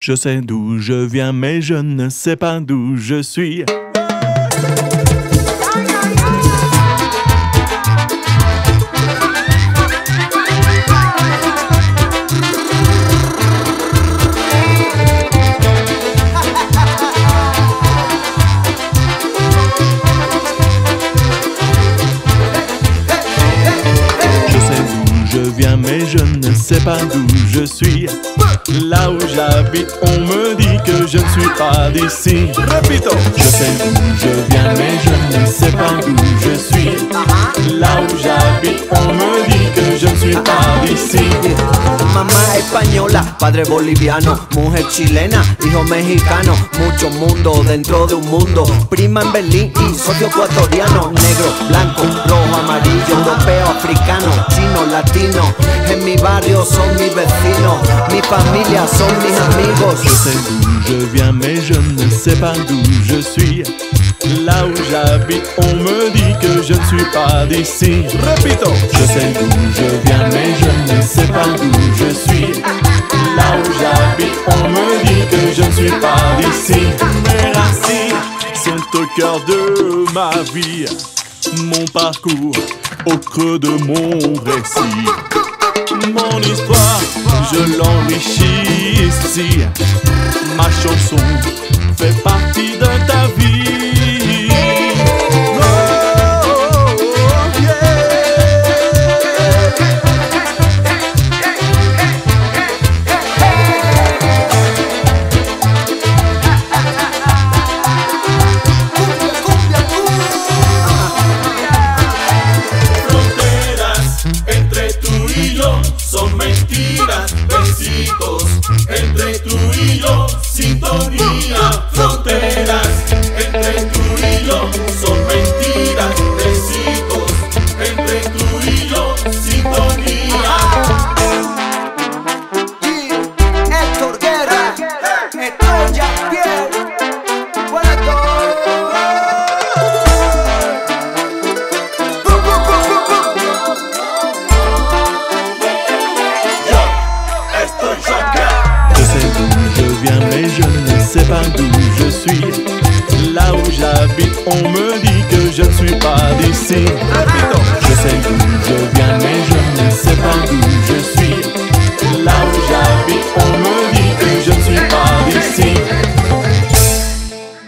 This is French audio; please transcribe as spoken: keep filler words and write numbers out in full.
Je sais d'où je viens, mais je ne sais pas d'où je suis. Mais je ne sais pas d'où je suis. Là où j'habite, on me dit que je ne suis pas d'ici. Repito. Je sais d'où je viens, mais je ne sais pas d'où je suis. Là où j'habite, on me dit que je ne suis pas d'ici. Mamá española, padre boliviano, mujer chilena, hijo mexicano. Mucho mundo dentro de un mundo. Prima en Berlín y socio ecuatoriano. Negro, blanco, rojo, amarillo, europeo, africano, chino, latino. En mi barrio son mis vecinos, mi familia son mis amigos. Je sais d'où je viens, mais je ne sais pas d'où je suis. Là où j'habite, on me dit que je ne suis pas d'ici. Repito. Je sais d'où je viens, mais je ne sais pas d'où je suis. Là où j'habite, on me dit que je ne suis pas d'ici. Mes racines sont au cœur de ma vie. Mon parcours au creux de mon récit. Mon histoire, je l'enrichis ici. Ma chanson fait partie de ta vie. Son mentiras, besitos entre tú y yo, sintonía. Fronteras entre tú y yo, son mentiras, besitos entre tú y yo, sintonía. Y Héctor Guerra, Estrella Piel, Puerto. Mais je ne sais pas d'où je suis. Là où j'habite, on me dit que je ne suis pas d'ici.